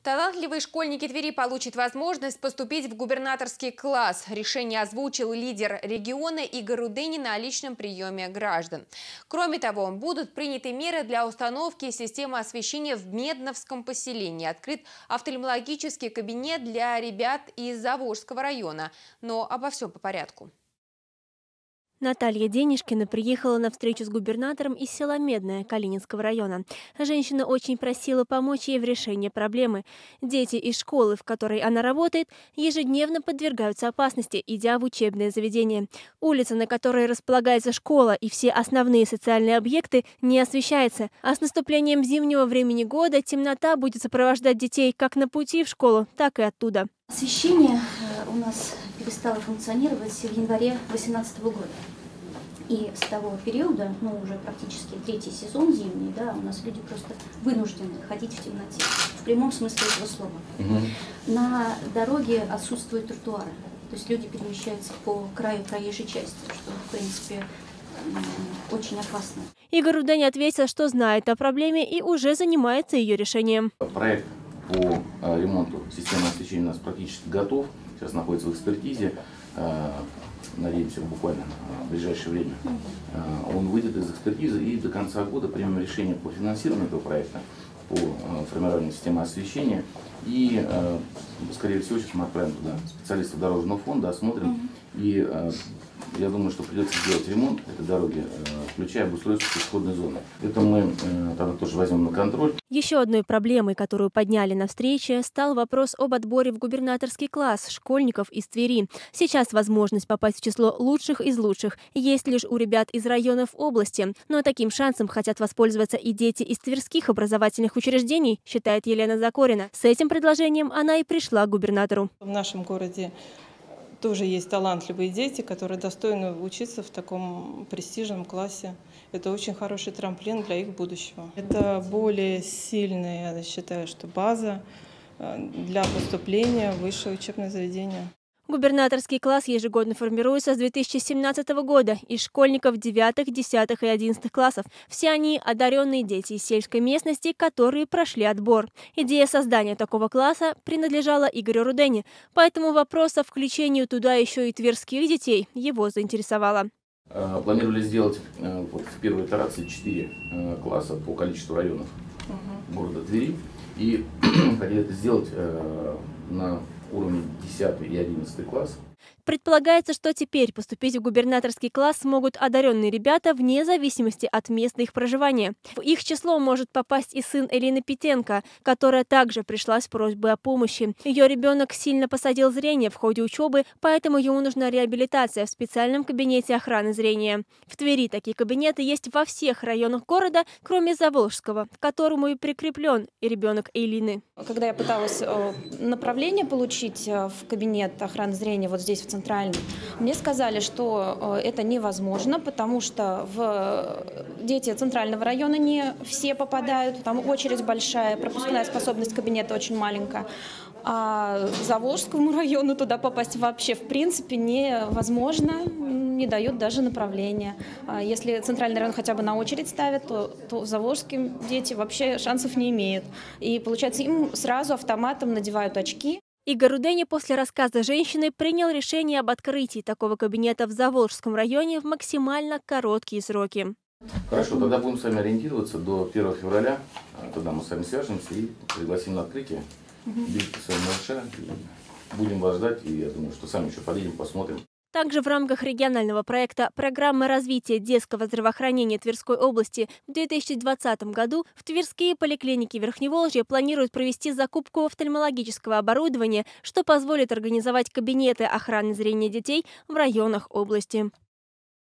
Талантливые школьники Твери получат возможность поступить в губернаторский класс. Решение озвучил лидер региона Игорь Руденин на личном приеме граждан. Кроме того, будут приняты меры для установки системы освещения в Медновском поселении. Открыт офтальмологический кабинет для ребят из Заволжского района. Но обо всем по порядку. Наталья Денишкина приехала на встречу с губернатором из села Медное Калининского района. Женщина очень просила помочь ей в решении проблемы. Дети из школы, в которой она работает, ежедневно подвергаются опасности, идя в учебное заведение. Улица, на которой располагается школа, и все основные социальные объекты не освещаются. А с наступлением зимнего времени года темнота будет сопровождать детей как на пути в школу, так и оттуда. Освещение у нас перестало функционировать в январе 2018 года. И с того периода, уже практически третий сезон зимний, у нас люди просто вынуждены ходить в темноте, в прямом смысле этого слова. На дороге отсутствуют тротуары, то есть люди перемещаются по краю проезжей части, что, в принципе, очень опасно. Игорь Руденин ответил, что знает о проблеме и уже занимается ее решением. Проект по ремонту системы освещения у нас практически готов, сейчас находится в экспертизе. Надеемся, буквально в ближайшее время он выйдет из экспертизы, и до конца года примем решение по финансированию этого проекта, по формированию системы освещения. И, скорее всего, сейчас мы отправим туда специалистов дорожного фонда, осмотрим. И я думаю, что придется сделать ремонт этой дороги, включая обустройство пешеходной зоны. Это мы тогда тоже возьмем на контроль. Еще одной проблемой, которую подняли на встрече, стал вопрос об отборе в губернаторский класс школьников из Твери. Сейчас возможность попасть в число лучших из лучших есть лишь у ребят из районов области. Но таким шансом хотят воспользоваться и дети из тверских образовательных учреждений, считает Елена Закорина. С этим предложением она и пришла к губернатору. В нашем городе тоже есть талантливые дети, которые достойны учиться в таком престижном классе. Это очень хороший трамплин для их будущего. Это более сильная, я считаю, что база для поступления в высшее учебное заведение. Губернаторский класс ежегодно формируется с 2017 года из школьников 9, 10 и 11 классов. Все они одаренные дети из сельской местности, которые прошли отбор. Идея создания такого класса принадлежала Игорю Руденину, поэтому вопрос о включении туда еще и тверских детей его заинтересовало. Планировали сделать в первой итерации 4 класса по количеству районов города Твери. И хотели это сделать на уровне 10 и 11 класс. Предполагается, что теперь поступить в губернаторский класс смогут одаренные ребята вне зависимости от места их проживания. В их число может попасть и сын Элины Питенко, которая также пришла с просьбой о помощи. Ее ребенок сильно посадил зрение в ходе учебы, поэтому ему нужна реабилитация в специальном кабинете охраны зрения. В Твери такие кабинеты есть во всех районах города, кроме Заволжского, к которому и прикреплен и ребенок Элины. Когда я пыталась направление получить в кабинет охраны зрения вот здесь, в Центральном, мне сказали, что это невозможно, потому что дети Центрального района не все попадают, там очередь большая, пропускная способность кабинета очень маленькая. А Заволжскому району туда попасть вообще в принципе невозможно, не дают даже направления. Если Центральный район хотя бы на очередь ставят, то заволжским дети вообще шансов не имеют. И получается, им сразу автоматом надевают очки. Игорь Руденин после рассказа женщины принял решение об открытии такого кабинета в Заволжском районе в максимально короткие сроки. Хорошо, тогда будем с вами ориентироваться до 1 февраля. Тогда мы с вами свяжемся и пригласим на открытие. Берите свои марши, будем вас ждать, и я думаю, что сами еще подъедем, посмотрим. Также в рамках регионального проекта «Программы развития детского здравоохранения Тверской области» в 2020 году в Тверские поликлиники Верхневолжья планируют провести закупку офтальмологического оборудования, что позволит организовать кабинеты охраны зрения детей в районах области.